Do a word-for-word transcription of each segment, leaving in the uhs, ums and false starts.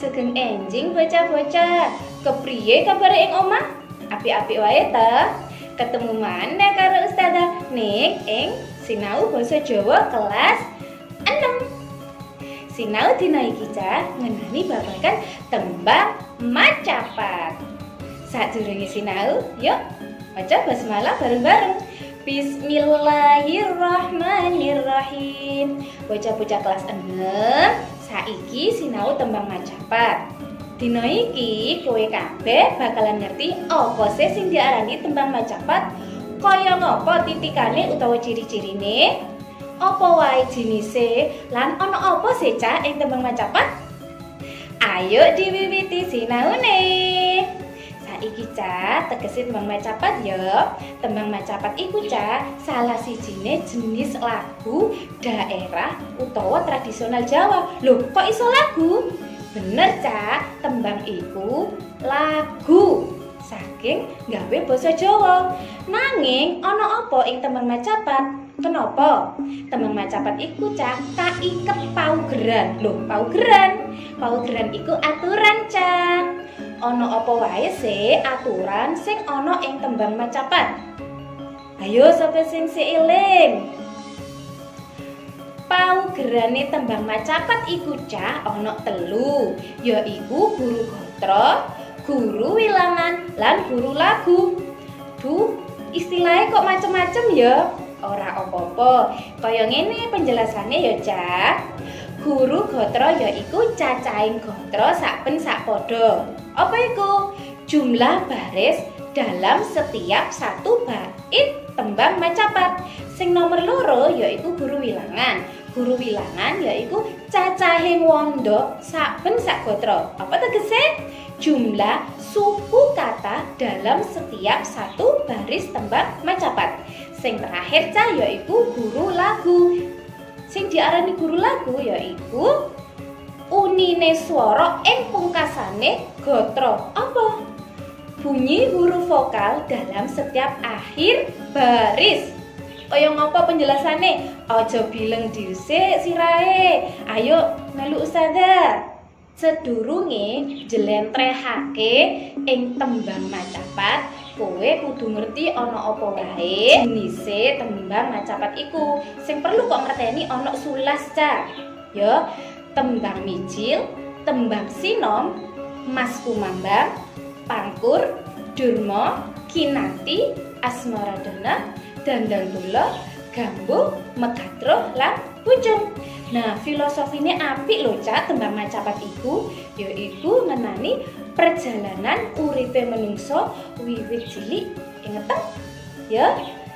Sugeng enjing bocah-bocah. Kepriye kabare ing omah? Apik-apik wae ta? Ketemu maneh karo Ustazah ning ing sinau basa Jawa kelas enam. Sinau dina iki cah ngenani babagan tembang macapat. Sadurunge sinau, yuk maca basmalah bareng-bareng. Bismillahirrahmanirrahim. Bocah-bocah kelas enam, saiki sinau tembang macapat. Dina iki kowe kabeh bakalan ngerti apa sih sing diarani tembang macapat, kaya ngapa titikane utawa ciri-cirine, apa wae jenise, lan ana apa sih cah ing tembang macapat? Ayo diwiwiti sinaune. Saiki cah tegese tembang macapat ya. Tembang macapat iku cah salah sijine jenis lagu daerah utawa tradisional Jawa. Loh, kok iso lagu? Bener cah, tembang iku lagu saking gawe basa Jawa. Nanging ana apa ing tembang macapat? Kenapa? Tembang macapat iku cah kaiket paugeran. Loh, paugeran. Paugeran iku aturan cah. Ana apa wae sih aturan sing ana ing tembang macapat? Ayo sapa sing seiling? Paugerane tembang macapat iku cah ana telu, yaiku guru gatra, guru wilangan, lan guru lagu. Duh, istilahnya kok macem-macem ya? Ora apa-apa, kaya ngene penjelasannya ya cah. Guru gatra yaiku cacahing gatra saben sakpada. Apa iku? Jumlah baris dalam setiap satu bait tembang macapat. Sing nomor loro yaiku guru wilangan. Guru wilangan yaiku cacahing wanda saben sak gatra. Apa tegese? Jumlah suku kata dalam setiap satu baris tembang macapat. Sing terakhir cah yaiku guru lagu. Sing diarani guru lagu yaiku unine swara ing pungkasane gatra. Apa? Bunyi huruf vokal dalam setiap akhir baris. Kaya ngapa penjelasane? Aja bileng dhisik sirahe. Ayo melu Ustazah. Sedurunge jlentrehake ing tembang macapat, kowe kudu ngerti ana apa wae jenise tembang macapat iku. Sing perlu kok ngerteni ana sulas cah. Ya, tembang mijil, tembang sinom, mas kumambang, pangkur, durma, kinanti, asmaradana, dandang tula, gambuh, megatruh, lan pucung. Nah, filosofine apik lho cah tembang macapat iku, yaiku ngenani perjalanan uripe menungso wiwit cilik ingeteng ya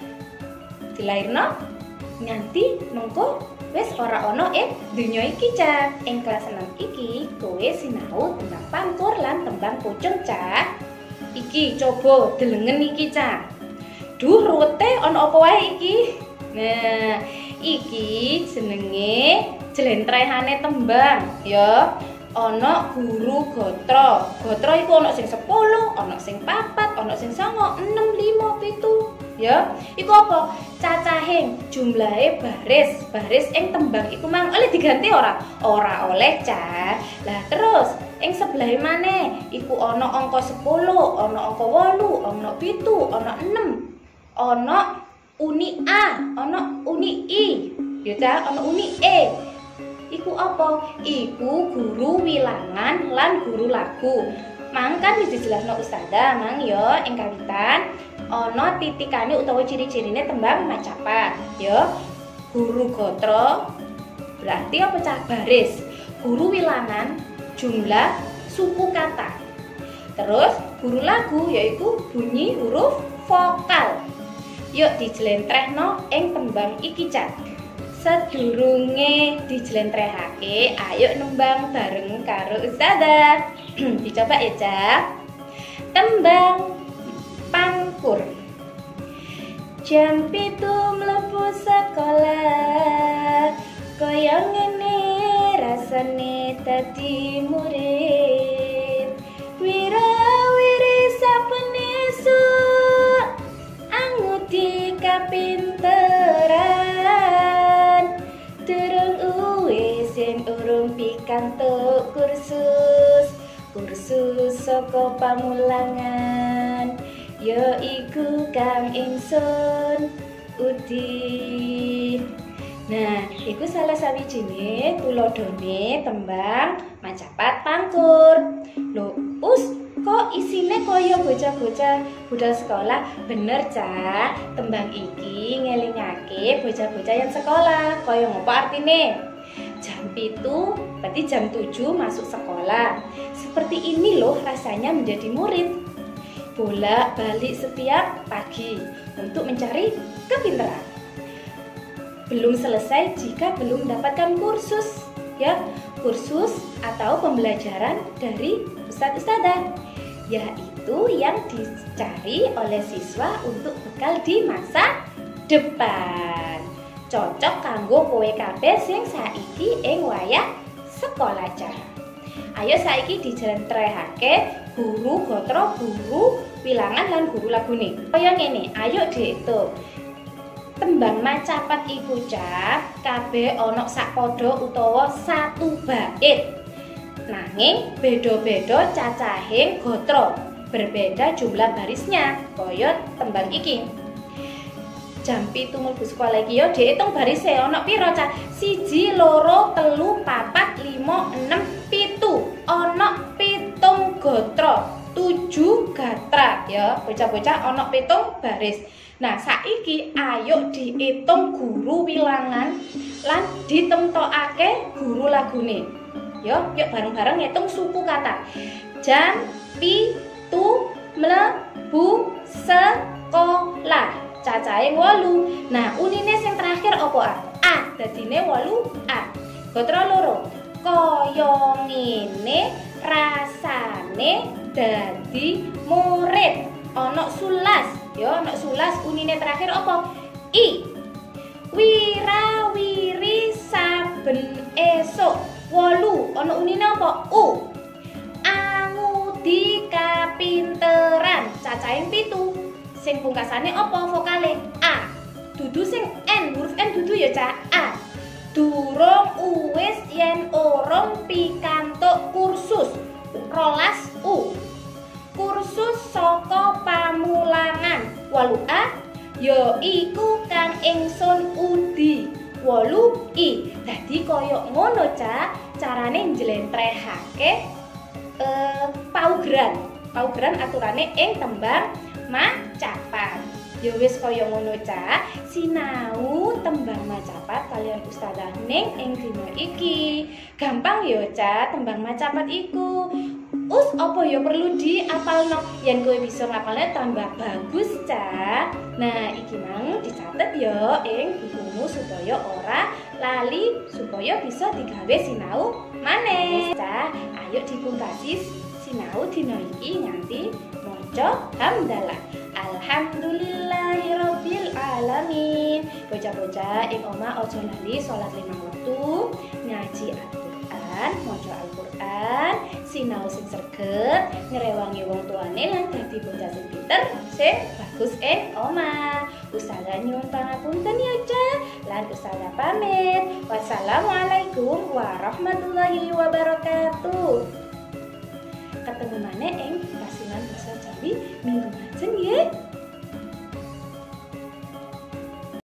dilairno nganti mengko wis ora ana ing donya iki cah. Ing kelas enam iki kowe sinau tentang pangkur lan tembang pucung cah. Iki coba delengen iki cah. Duh rute ana apa wae iki? Nah, iki jenenge jlentrehane tembang ya. Ana guru gatra. Gatra iku ana sing sepuluh, ana sing papat, ana sing sanga, enem, lima, pitu. Ya, iku apa? Cacahing jumlahe baris. Baris ing tembang iku mang oleh diganti ora? Ora oleh, Cah. Lah terus ing sebelah maneh iku ana angka sepuluh, ana angka wolu, ana pitu, ana enem. Ana uni A, ana uni I. Ya Cah, ana uni E. Iku apa? Iku guru wilangan lan guru lagu. Mangkan wis dijelasno Ustazah mang ya ing kawitan ana titikane utawa ciri-cirine tembang macapat ya. Guru gatra berarti apa cah? Baris. Guru wilangan jumlah suku kata. Terus guru lagu yaitu bunyi huruf vokal. Yuk dijlentrehno ing tembang iki cah. Sedurunge dijlentrehake, ayo nembang bareng karo Ustazah. Dicoba ya, Cah. Tembang pangkur. Jam pitu mlebu sekolah, kaya ngene rasane dadi murid. Wira-wiri saben esuk anguti kapinteran. Durung uwis sing urung pikantuk kursus, saka pamulangan, ya iku kang ingsun Udi. Nah, iku salah sawijine tuladhane tembang Macapat Pangkur. Lho, Us, kok isine kaya bocah-bocah budal sekolah? Bener, Cak. Tembang iki ngelingake bocah-bocah yang sekolah. Kaya ngopo artine? Jam pitu, berarti jam tujuh masuk sekolah. Seperti ini loh rasanya menjadi murid. Bolak-balik setiap pagi untuk mencari kepintaran. Belum selesai jika belum mendapatkan kursus, ya, kursus atau pembelajaran dari ustadz-ustadzah, yaitu yang dicari oleh siswa untuk bekal di masa depan. Cocok kanggo kowe kabeh sing saiki ing wayah sekolah, Cah. Ayo saiki dijlentrehake guru gatra, guru wilangan lan guru lagune. Kaya ngene, ayo diitung. Tembang Macapat iku, Cah, kabeh ana sak pada utawa satu bait. Nanging beda-beda cacahing gatra, berbeda jumlah barisnya. Kaya tembang iki. Jam pitu mlebu sekolah iki yo diitung barise ana pira, Cah? Siji, loro, telu, papat, lima, enem, pitu. Ana pitung gatra, tujuh gatra ya. Bocah-bocah ana pitung baris. Nah, saiki ayo diitung guru wilangan lan ditemtokake guru lagune. Yo, yuk bareng-bareng ngitung suku kata. Jam pitu mlebu sekolah. Cacahe wolu. Nah, unine sing terakhir apa A? A, dadine wolu A. Gatra loro. Kaya ngene rasane dadi murid. Ana sulas, ya, ana sulas. Unine terakhir apa? I. Wirawiri saben esuk. Wolu, ana unine apa? U. Angudi kapinteran. Cacahe pitu. Sing pungkasane apa vokale? A. Dudu sing N, huruf N dudu ya, Cak. A. Durung uwis yen urung pikantuk kursus. Rolas U. Kursus saka pamulangan. Walu A. Ya iku kang ingsun Udi. Wolu I. Dadi kaya ngono, Cak, carane njlentrehake eh, paugeran. Paugeran aturane ing tembang Macapat. Ya wis kaya ngono, Cak. Sinau tembang Macapat kalian ustazah ning ing dina iki. Gampang ya, Cak, tembang Macapat iku. Us apa ya perlu diapalno? Yen kowe bisa ngapalne tambah bagus, Cak. Nah, iki mang dicatet ya ing bukumu supaya ora lali, supaya bisa digawe sinau maneh. Cak, ayo dipungkasi sinau dina iki nganti maca hamdalah. Alhamdulillahirabbil alamin. Bocah-bocah ing omah aja lali salat lima waktu, ngaji Al-Qur'an, maca Al-Qur'an, sinau sing sregep, ngrewangi wong tuane lan dadi bocah sing pinter, sing bagus ing omah. Ustazah nyuwun pangapunten ya, Cak. Lan ustazah pamit. Wassalamualaikum warahmatullahi wabarakatuh. Ketemu maneh ing Pasilan Basa Jawi minggu ngajeng nggih.